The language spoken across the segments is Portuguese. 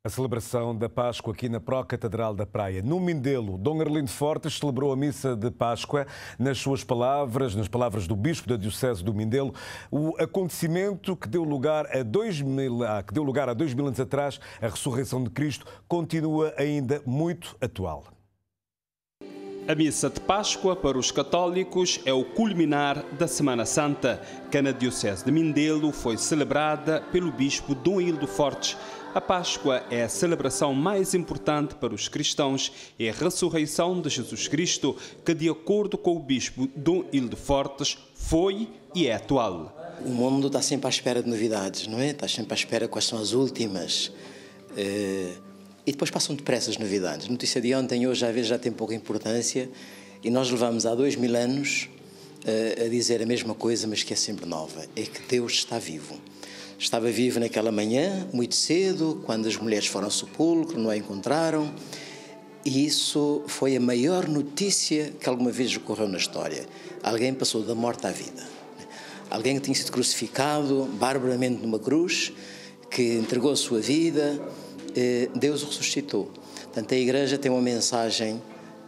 A celebração da Páscoa aqui na Pró-Catedral da Praia. No Mindelo, Dom Arlindo Fortes celebrou a missa de Páscoa. Nas suas palavras, nas palavras do Bispo da Diocese do Mindelo, o acontecimento que deu lugar a 2000 anos atrás, a ressurreição de Cristo, continua ainda muito atual. A missa de Páscoa para os católicos é o culminar da Semana Santa, que na Diocese de Mindelo foi celebrada pelo Bispo Dom Hildo Fortes. A Páscoa é a celebração mais importante para os cristãos e a ressurreição de Jesus Cristo, que, de acordo com o Bispo Dom Hildo Fortes, foi e é atual. O mundo está sempre à espera de novidades, não é? Está sempre à espera quais são as últimas. E depois passam depressa as novidades. A notícia de ontem, hoje, às vezes já tem pouca importância e nós levamos há 2000 anos a dizer a mesma coisa, mas que é sempre nova. É que Deus está vivo. Estava vivo naquela manhã, muito cedo, quando as mulheres foram ao sepulcro, não a encontraram. E isso foi a maior notícia que alguma vez ocorreu na história. Alguém passou da morte à vida. Alguém que tinha sido crucificado barbaramente numa cruz, que entregou a sua vida, Deus o ressuscitou. Portanto, a Igreja tem uma mensagem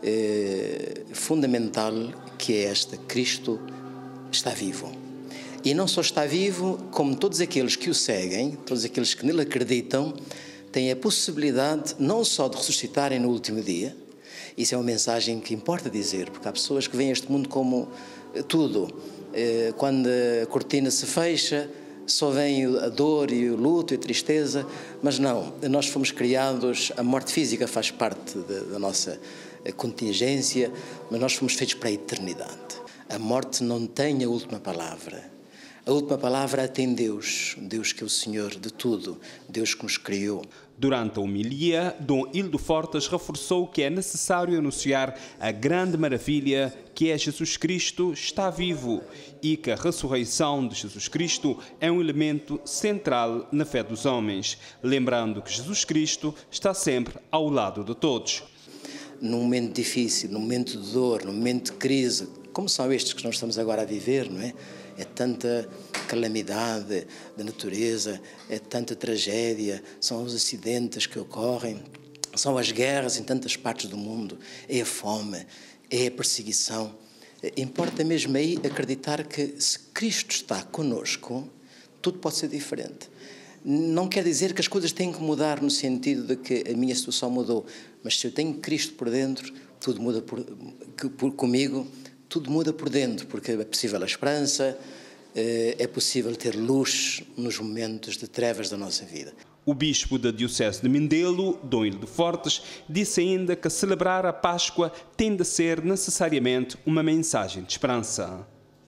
fundamental, que é esta: Cristo está vivo. E não só está vivo, como todos aqueles que o seguem, todos aqueles que nele acreditam, têm a possibilidade não só de ressuscitarem no último dia. Isso é uma mensagem que importa dizer, porque há pessoas que veem este mundo como tudo. Quando a cortina se fecha, só vem a dor e o luto e a tristeza, mas não, nós fomos criados, a morte física faz parte da nossa contingência, mas nós fomos feitos para a eternidade. A morte não tem a última palavra. A última palavra a tem Deus, Deus que é o Senhor de tudo, Deus que nos criou. Durante a homilia, Dom Hildo Fortes reforçou que é necessário anunciar a grande maravilha que é Jesus Cristo está vivo e que a ressurreição de Jesus Cristo é um elemento central na fé dos homens, lembrando que Jesus Cristo está sempre ao lado de todos. Num momento difícil, num momento de dor, num momento de crise, como são estes que nós estamos agora a viver, não é? É tanta calamidade da natureza, é tanta tragédia, são os acidentes que ocorrem, são as guerras em tantas partes do mundo, é a fome, é a perseguição. Importa mesmo aí acreditar que se Cristo está conosco, tudo pode ser diferente. Não quer dizer que as coisas têm que mudar no sentido de que a minha situação mudou, mas se eu tenho Cristo por dentro, tudo muda comigo. Tudo muda por dentro, porque é possível a esperança, é possível ter luz nos momentos de trevas da nossa vida. O Bispo da Diocese de Mindelo, Dom Hildo Fortes, disse ainda que celebrar a Páscoa tem de ser necessariamente uma mensagem de esperança.